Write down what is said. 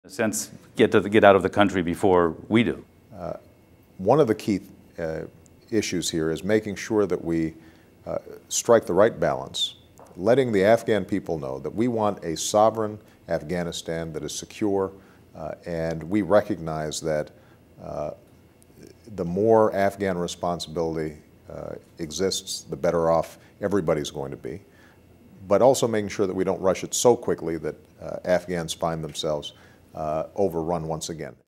In a sense, get out of the country before we do. One of the key issues here is making sure that we strike the right balance, letting the Afghan people know that we want a sovereign Afghanistan that is secure, and we recognize that the more Afghan responsibility exists, the better off everybody's going to be. But also making sure that we don't rush it so quickly that Afghans find themselves overrun once again.